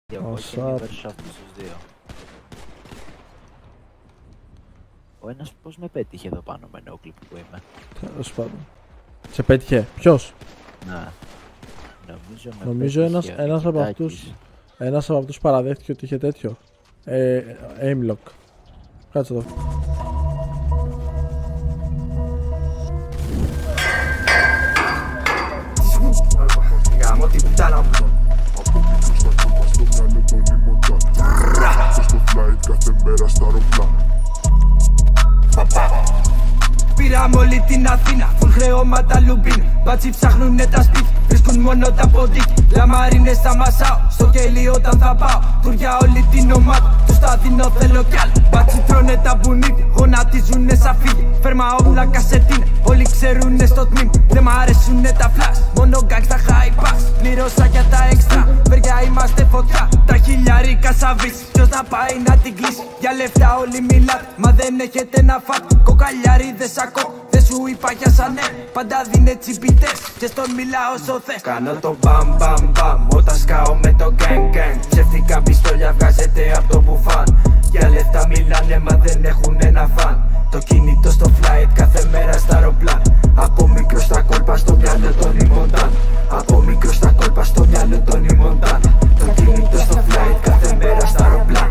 Εγώ και versus αυτούς τους δύο. Ο ένας πώς με πέτυχε εδώ πάνω με νόκλιπ που είμαι. Τέλος πάντων. Σε πέτυχε. Ποιος? Να. Νομίζω ένας από αυτούς παραδέχτηκε ότι είχε τέτοιο. Aimlock. Κάτσε εδώ. Γάμω την πουτάνα μου. Από μικρός τα κόλπα στο μυαλό των ημοντάν. Στο flight κάθε μέρα στα αεροπλάνα. Πήραμε όλη την Αθήνα, φουλ χρεώματα λουμπίν. Μπάτσι ψάχνουνε τα σπίτια, βρίσκουν μόνο τα ποντίκια. Λαμαρίνες θα μασάω, στο κελί όταν θα πάω. Τουριά όλη την ομάδα, τους τα δίνω θέλω κι άλλο. Μπάτσι τρώνε τα μπουνίδια, γονατίζουνε σαν φίδια. Φέρμα όπλα κασετίνα, όλοι ξέρουνε στο τμήμα. Δεν μ' αρέσουνε τα flash, μόνο γκάγκστα high pass. Πλήρωσα για τα έξτρα, βεριά είμαστε φωτιά. Τα χιλιάρικα σαβείς, ποιος να πάει να την κλείσει. Για λεφτά όλοι μιλάτε, μα δεν έχετε να φάτε. Κοκαλιάριδες ακόμα, δεν σου είπα για σανέ. Πάντα δίνε τσιμπιτές και στον μιλάω όσο θες. Κάνω το μπαμ μπαμ μπαμ όταν σκάω με το gang gang. Ψεύτικα πιστόλια βγάζετε από το μπουφάν. Για λεφτά μιλάνε μα δεν έχουν ένα φαν. Το κινητό στο flight κάθε μέρα στα αεροπλάν. Από μικρό στα κόλπα στο μυαλό των ημοντάν. Από μικρό στα κόλπα στο μυαλό των ημοντάν. Το κινητό στο flight κάθε μέρα στα αεροπλάν.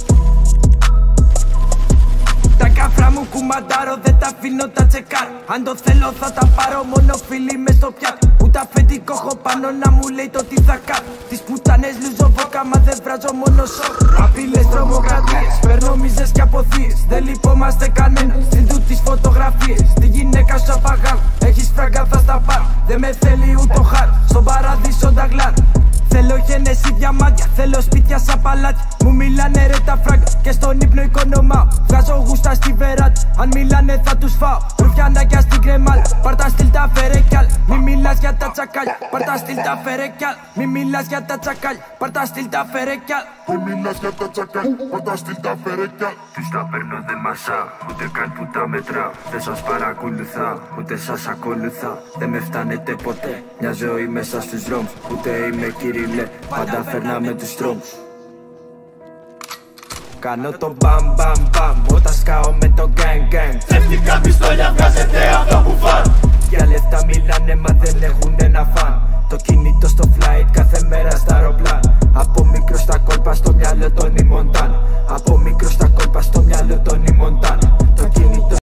Τα καφρά μου κουμαντάρω, δεν τα αφήνω τα τσεκάρω. Αν το θέλω θα τα πάρω, μόνο φίλοι μες στο πιάτο. Ούτε αφεντικό έχω πάνω να μου λέει το τι θα κάνω. Τις πουτανές λούζω βόκα, μα δεν βράζω μόνο σοκ. Απειλές, τρομοκρατίες, παίρνω μίζες και αποθείες. Δεν λυπόμαστε κανένα, στείλ του τις φωτογραφίες. Τη γυναίκα σου απαγάνω, έχεις φράγκα θα στα πάρω. Δεν με θέλει ούτε ο χάρ, στον παράδεισο τα γλάρα. Θέλω γένεση διαμάντια, θέλω σπίτια σαν παλάτια. Μου μιλάνε ρε τα φράγκα και στον ύπνο οικονομάω. Βγάζω γούστα στη βεράτη, αν μιλάνε θα τους φάω. Ρουφιανάκια στην κρεμάλα, πάρτα στυλ τα φέρε κι άλλα. Μη μιλάς για τα τσακάλια, πάρτα στυλ τα φέρε κι άλλα. Μη μιλάς για τα τσακάλια, πάρτα στυλ τα φέρε κι άλλα. Μη μιλάς για τα τσακάλια, πάρτα στυλ τα φέρε κι άλλα. Τους τα παίρνω δεν μασάω, ούτε καν που τα μετράω. Δεν σας παρακολουθάω, ούτε σας ακολουθάω. Δεν με φτάνετε ποτέ, μια ζωή μέσα στους δρόμους. Ούτε είμαι Κύριλε, πάντα φέρναμε τους τρόμους. Κάνω το μπαμ μπαμ μπαμ όταν σκάω με το gang gang. Ψεύτικα πιστόλια βγάζετε από το